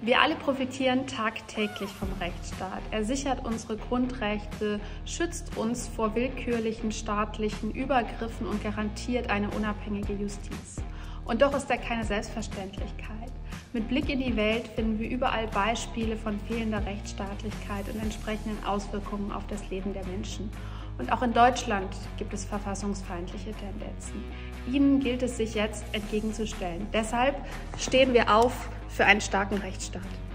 Wir alle profitieren tagtäglich vom Rechtsstaat. Er sichert unsere Grundrechte, schützt uns vor willkürlichen staatlichen Übergriffen und garantiert eine unabhängige Justiz. Und doch ist er keine Selbstverständlichkeit. Mit Blick in die Welt finden wir überall Beispiele von fehlender Rechtsstaatlichkeit und entsprechenden Auswirkungen auf das Leben der Menschen. Und auch in Deutschland gibt es verfassungsfeindliche Tendenzen. Ihnen gilt es, sich jetzt entgegenzustellen. Deshalb stehen wir auf für einen starken Rechtsstaat.